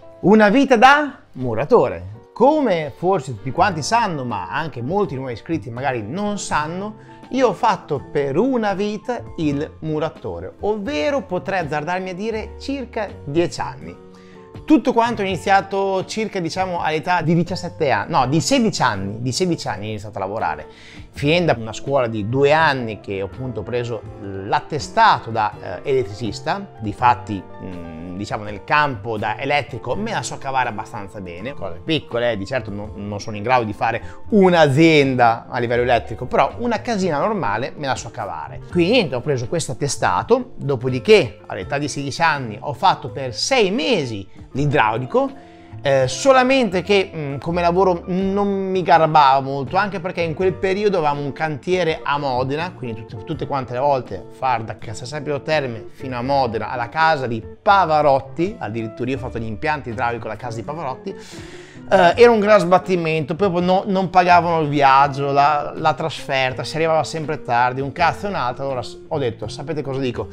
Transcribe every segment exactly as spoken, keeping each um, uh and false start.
Una vita da muratore. Come forse tutti quanti sanno, ma anche molti nuovi iscritti magari non sanno, io ho fatto per una vita il muratore, ovvero potrei azzardarmi a dire circa dieci anni. Tutto quanto è iniziato circa, diciamo, all'età di diciassette anni, no, di sedici anni, di sedici anni ho iniziato a lavorare, finendo da una scuola di due anni che ho appunto preso l'attestato da eh, elettricista. Difatti, mh, diciamo, nel campo da elettrico me la so cavare abbastanza bene, cose piccole, eh, di certo non, non sono in grado di fare un'azienda a livello elettrico, però una casina normale me la so cavare. Quindi niente, ho preso questo attestato, dopodiché all'età di sedici anni ho fatto per sei mesi l'idraulico, eh, solamente che mh, come lavoro non mi garbava molto, anche perché in quel periodo avevamo un cantiere a Modena, quindi tutte, tutte quante le volte far da Castelsanpietro Terme fino a Modena alla casa di Pavarotti, addirittura io ho fatto gli impianti idraulici alla casa di Pavarotti, eh, era un gran sbattimento, poi no, non pagavano il viaggio, la, la trasferta, si arrivava sempre tardi, un cazzo e un altro. Allora ho detto, sapete cosa dico?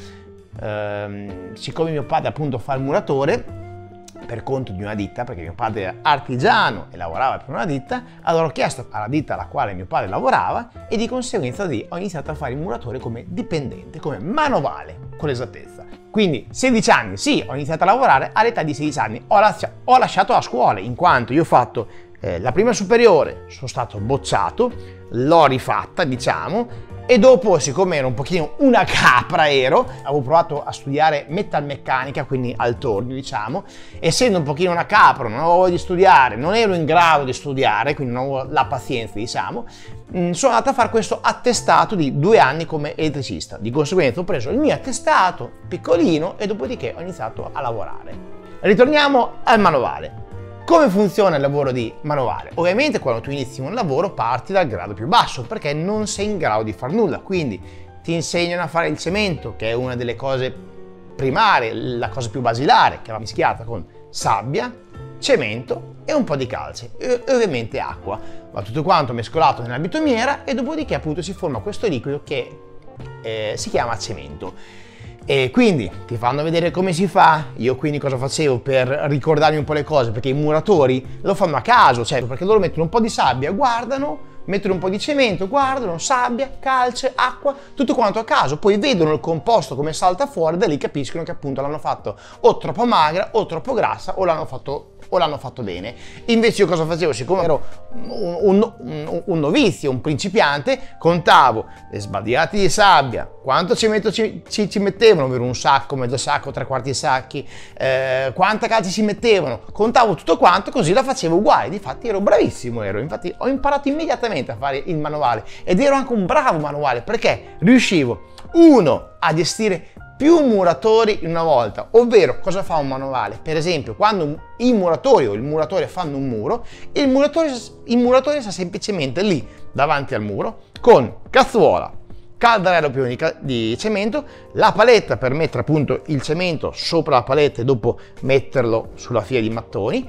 Eh, siccome mio padre appunto fa il muratore per conto di una ditta, perché mio padre era artigiano e lavorava per una ditta, allora ho chiesto alla ditta alla quale mio padre lavorava e di conseguenza lì ho iniziato a fare il muratore come dipendente, come manovale, con l'esattezza. Quindi sedici anni, sì, ho iniziato a lavorare all'età di sedici anni, ho, lascia- ho lasciato la scuola, in quanto io ho fatto eh, la prima superiore, sono stato bocciato, l'ho rifatta, diciamo, e dopo, siccome ero un pochino una capra, ero, avevo provato a studiare metalmeccanica, quindi al tornio, diciamo, essendo un pochino una capra, non avevo voglia di studiare, non ero in grado di studiare, quindi non avevo la pazienza, diciamo, mh, sono andato a fare questo attestato di due anni come elettricista. Di conseguenza ho preso il mio attestato piccolino e dopodiché ho iniziato a lavorare. Ritorniamo al manovale. Come funziona il lavoro di manovale? Ovviamente quando tu inizi un lavoro parti dal grado più basso perché non sei in grado di far nulla, quindi ti insegnano a fare il cemento, che è una delle cose primarie, la cosa più basilare, che va mischiata con sabbia, cemento e un po' di calce e ovviamente acqua. Va tutto quanto mescolato nella bitumiera e dopodiché appunto si forma questo liquido che eh, si chiama cemento. E quindi ti fanno vedere come si fa. Io quindi cosa facevo per ricordarmi un po' le cose, perché i muratori lo fanno a caso, cioè perché loro mettono un po' di sabbia, guardano, mettono un po' di cemento, guardano, sabbia, calce, acqua, tutto quanto a caso, poi vedono il composto come salta fuori, da lì capiscono che appunto l'hanno fatto o troppo magra o troppo grassa o l'hanno fatto o l'hanno fatto bene. Invece io cosa facevo? Siccome ero un, un, un, un novizio, un principiante, contavo le sbadigliate di sabbia, quanto cemento ci, ci, ci mettevano, ovvero un sacco, mezzo sacco, tre quarti sacchi, eh, quanta calce ci mettevano, contavo tutto quanto, così la facevo uguale. Difatti ero bravissimo, ero, infatti ho imparato immediatamente a fare il manuale ed ero anche un bravo manuale perché riuscivo, uno, a gestire più muratori in una volta, ovvero cosa fa un manuale? Per esempio, quando i muratori o il muratore fanno un muro, il muratore, il muratore sta semplicemente lì davanti al muro con cazzuola, caldarello pieno di, di cemento, la paletta per mettere appunto il cemento sopra la paletta e dopo metterlo sulla fila di mattoni.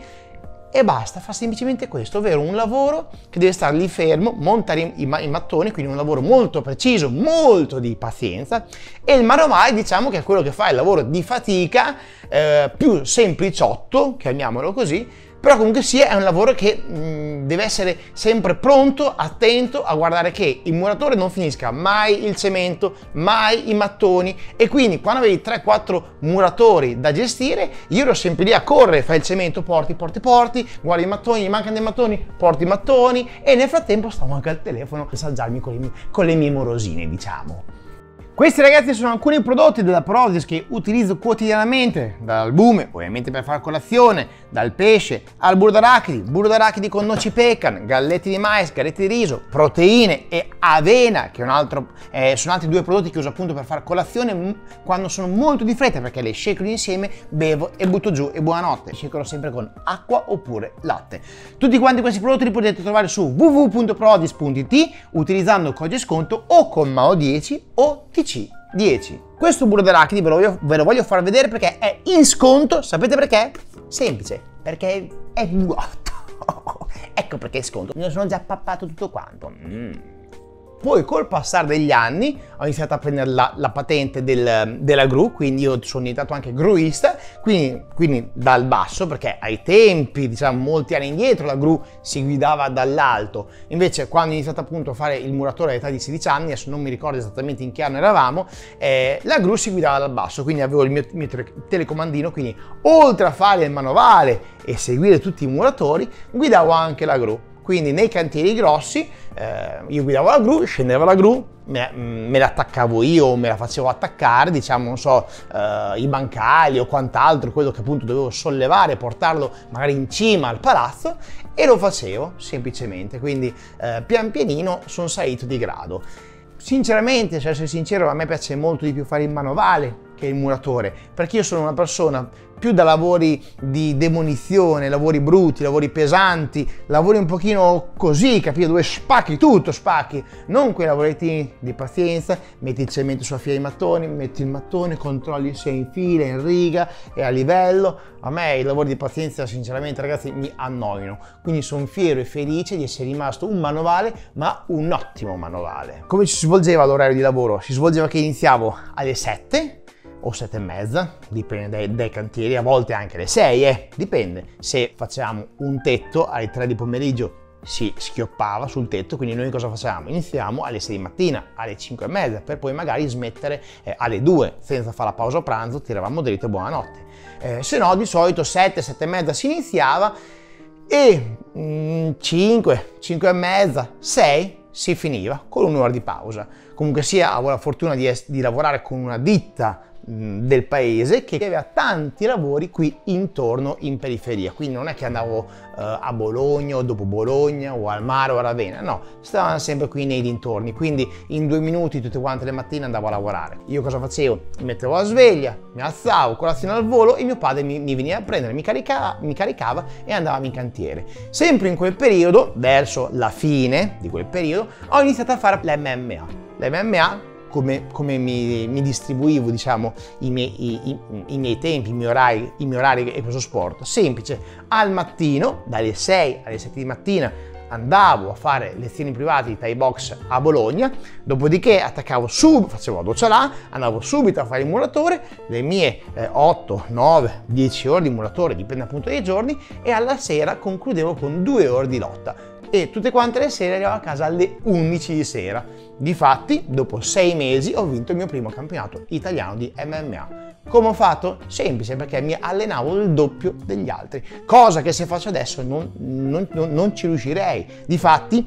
E basta, fa semplicemente questo, ovvero un lavoro che deve stare lì fermo, montare i, i, i mattoni, quindi un lavoro molto preciso, molto di pazienza, e il manovale diciamo che è quello che fa il lavoro di fatica, eh, più sempliciotto, chiamiamolo così, però comunque sia è un lavoro che mh, deve essere sempre pronto, attento a guardare che il muratore non finisca mai il cemento, mai i mattoni, e quindi quando avevi tre quattro muratori da gestire io ero sempre lì a correre, fai il cemento, porti, porti, porti, guardi i mattoni, gli mancano dei mattoni, porti i mattoni, e nel frattempo stavo anche al telefono a messaggiarmi con le mie, con le mie morosine, diciamo. Questi ragazzi sono alcuni prodotti della Prodigy che utilizzo quotidianamente, dall'albume ovviamente per fare colazione, dal pesce al burro d'arachidi, burro d'arachidi con noci pecan, galletti di mais, galletti di riso, proteine e avena, che è un altro, eh, sono altri due prodotti che uso appunto per fare colazione quando sono molto di fretta, perché le shakero insieme, bevo e butto giù e buonanotte. Shakero sempre con acqua oppure latte. Tutti quanti questi prodotti li potete trovare su w w w punto prodigy punto i t utilizzando il codice sconto o con M A O dieci o T C dieci. Questo burro d'arachidi ve, ve lo voglio far vedere perché è in sconto. Sapete perché? Semplice, perché è vuoto. Ecco perché è sconto. Mi sono già pappato tutto quanto. Mm. Poi col passare degli anni ho iniziato a prendere la, la patente del, della gru, quindi io sono diventato anche gruista, quindi, quindi dal basso, perché ai tempi, diciamo molti anni indietro, la gru si guidava dall'alto. Invece quando ho iniziato appunto a fare il muratore all'età di sedici anni, adesso non mi ricordo esattamente in che anno eravamo, eh, la gru si guidava dal basso, quindi avevo il mio, mio telecomandino, quindi oltre a fare il manovale e seguire tutti i muratori, guidavo anche la gru. Quindi nei cantieri grossi eh, io guidavo la gru, scendevo la gru, me, me la attaccavo io, me la facevo attaccare, diciamo, non so, eh, i bancali o quant'altro, quello che appunto dovevo sollevare, portarlo magari in cima al palazzo, e lo facevo semplicemente. Quindi eh, pian pianino sono salito di grado. Sinceramente, se essere sincero, a me piace molto di più fare il manovale che il muratore, perché io sono una persona più da lavori di demolizione, lavori brutti, lavori pesanti, lavori un pochino così, capito? Dove spacchi tutto, spacchi, non quei lavoretti di pazienza, metti il cemento sulla fila dei mattoni, metti il mattone, controlli se è in fila, in riga e a livello. A me i lavori di pazienza, sinceramente ragazzi, mi annoiano, quindi sono fiero e felice di essere rimasto un manovale, ma un ottimo manovale. Come ci si svolgeva l'orario di lavoro? Si svolgeva che iniziavo alle sette o sette e mezza, dipende dai, dai cantieri, a volte anche alle sei, eh, dipende. Se facciamo un tetto alle tre di pomeriggio si schioppava sul tetto, quindi noi cosa facciamo? Iniziamo alle sei di mattina, alle cinque e mezza, per poi magari smettere eh, alle due, senza fare la pausa pranzo, tiravamo dritto e buonanotte. Eh, se no di solito sette, sette e mezza si iniziava e mm, cinque, cinque e mezza, sei si finiva con un'ora di pausa. Comunque sia, avevo la fortuna di, di lavorare con una ditta del paese che aveva tanti lavori qui intorno in periferia, quindi non è che andavo uh, a Bologna o dopo Bologna o al mare o a Ravenna, no, stavano sempre qui nei dintorni, quindi in due minuti tutte quante le mattine andavo a lavorare. Io cosa facevo? Mi mettevo la sveglia, mi alzavo, colazione al volo e mio padre mi, mi veniva a prendere, mi caricava, mi caricava e andavamo in cantiere. Sempre in quel periodo, verso la fine di quel periodo, ho iniziato a fare l'M M A. L'M M A come, come mi, mi distribuivo, diciamo, i miei, i, i, i miei tempi, i miei orari, i miei orari e questo sport. Semplice, al mattino, dalle sei alle sette di mattina, andavo a fare lezioni private di Thai box a Bologna, dopodiché attaccavo subito, facevo la doccia là, andavo subito a fare il muratore, le mie eh, otto, nove, dieci ore di muratore, dipende appunto dai giorni, e alla sera concludevo con due ore di lotta. E tutte quante le sere arrivavo a casa alle undici di sera. Difatti, dopo sei mesi ho vinto il mio primo campionato italiano di M M A. Come ho fatto? Semplice, perché mi allenavo il doppio degli altri, cosa che se faccio adesso non, non, non, non ci riuscirei. Difatti,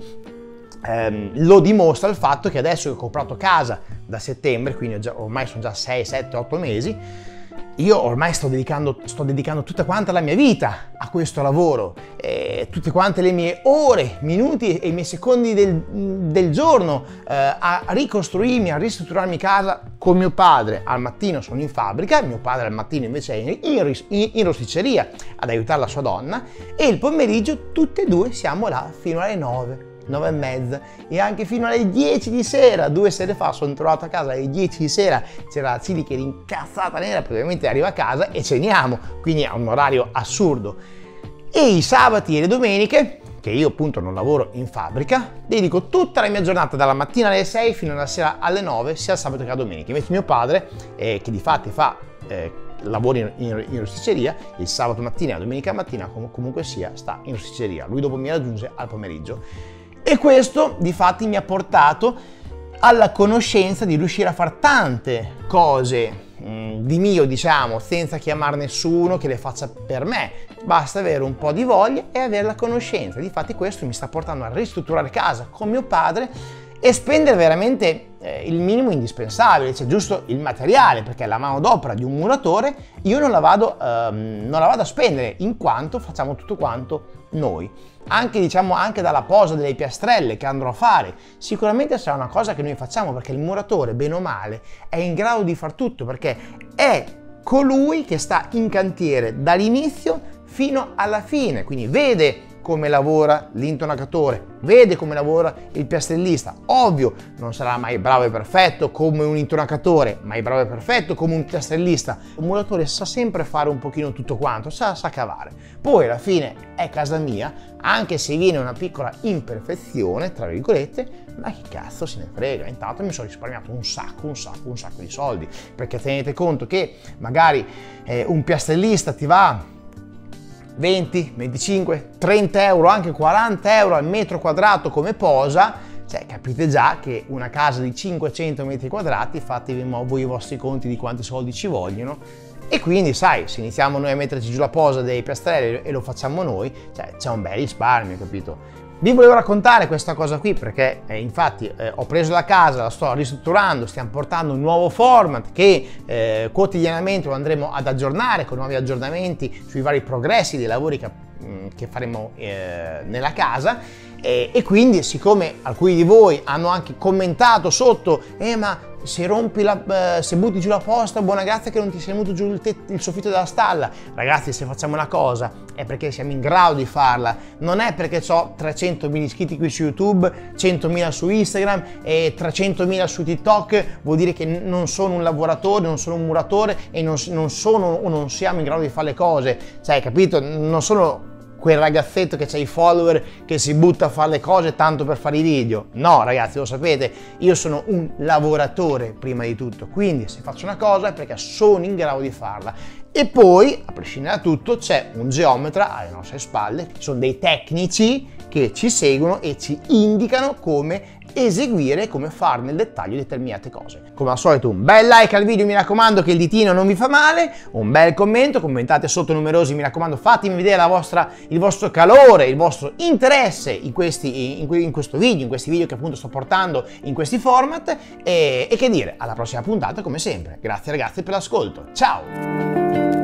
ehm, lo dimostra il fatto che adesso che ho comprato casa da settembre, quindi già, ormai sono già sei, sette, otto mesi, io ormai sto dedicando, sto dedicando tutta quanta la mia vita a questo lavoro, eh, tutte quante le mie ore, minuti e i miei secondi del, del giorno eh, a ricostruirmi, a ristrutturarmi casa con mio padre. Al mattino sono in fabbrica, mio padre al mattino invece è in, in, in, in rosticceria ad aiutare la sua donna, e il pomeriggio tutte e due siamo là fino alle nove. nove e mezza e anche fino alle dieci di sera. Due sere fa sono trovato a casa alle dieci di sera, c'era la Cili che era incazzata nera perché ovviamente arriva a casa e ceniamo, quindi è un orario assurdo. E i sabati e le domeniche, che io appunto non lavoro in fabbrica, dedico tutta la mia giornata dalla mattina alle sei fino alla sera alle nove, sia il sabato che la domenica. Invece mio padre, eh, che di fatti fa eh, lavori in, in, in rosticceria, il sabato mattina e la domenica mattina com- comunque sia sta in rosticceria. Lui dopo mi raggiunge al pomeriggio. E questo di fatti mi ha portato alla conoscenza di riuscire a fare tante cose mh, di mio, diciamo, senza chiamare nessuno che le faccia per me. Basta avere un po' di voglia e avere la conoscenza. Difatti questo mi sta portando a ristrutturare casa con mio padre e spendere veramente eh, il minimo indispensabile, cioè giusto il materiale, perché la manodopera di un muratore io non la vado, ehm, non la vado a spendere, in quanto facciamo tutto quanto noi. Anche, diciamo, anche dalla posa delle piastrelle che andrò a fare, sicuramente sarà una cosa che noi facciamo, perché il muratore, bene o male, è in grado di far tutto, perché è colui che sta in cantiere dall'inizio fino alla fine, quindi vede come lavora l'intonacatore, vede come lavora il piastrellista. Ovvio, non sarà mai bravo e perfetto come un intonacatore, mai bravo e perfetto come un piastrellista. Un muratore sa sempre fare un pochino tutto quanto, sa, sa cavare. Poi alla fine è casa mia, anche se viene una piccola imperfezione, tra virgolette, ma che cazzo se ne frega, intanto mi sono risparmiato un sacco, un sacco, un sacco di soldi, perché tenete conto che magari eh, un piastrellista ti va venti, venticinque, trenta euro, anche quaranta euro al metro quadrato come posa. Cioè, capite già che una casa di cinquecento metri quadrati, fatevi voi i vostri conti di quanti soldi ci vogliono. E quindi, sai, se iniziamo noi a metterci giù la posa dei piastrelli e lo facciamo noi, cioè c'è un bel risparmio, capito? Vi volevo raccontare questa cosa qui perché eh, infatti eh, ho preso la casa, la sto ristrutturando, stiamo portando un nuovo format che eh, quotidianamente lo andremo ad aggiornare con nuovi aggiornamenti sui vari progressi dei lavori che, mh, che faremo eh, nella casa. E, e quindi, siccome alcuni di voi hanno anche commentato sotto, eh ma se rompi la, eh, se butti giù la posta, buona grazia che non ti sei venuto giù il, il soffitto della stalla. Ragazzi, se facciamo una cosa è perché siamo in grado di farla, non è perché ho trecentomila iscritti qui su YouTube, centomila su Instagram e trecentomila su TikTok, vuol dire che non sono un lavoratore, non sono un muratore e non, non sono o non siamo in grado di fare le cose. Cioè, capito? Non sono quel ragazzetto che c'ha i follower che si butta a fare le cose tanto per fare i video. No, ragazzi, lo sapete, io sono un lavoratore prima di tutto, quindi se faccio una cosa è perché sono in grado di farla. E poi, a prescindere da tutto, c'è un geometra alle nostre spalle, sono dei tecnici che ci seguono e ci indicano come eseguire, come fare nel dettaglio determinate cose. Come al solito un bel like al video, mi raccomando, che il ditino non vi fa male, un bel commento, commentate sotto numerosi, mi raccomando, fatemi vedere la vostra, il vostro calore, il vostro interesse in, questi, in, in questo video, in questi video che appunto sto portando in questi format e, e che dire, alla prossima puntata come sempre. Grazie ragazzi per l'ascolto, ciao!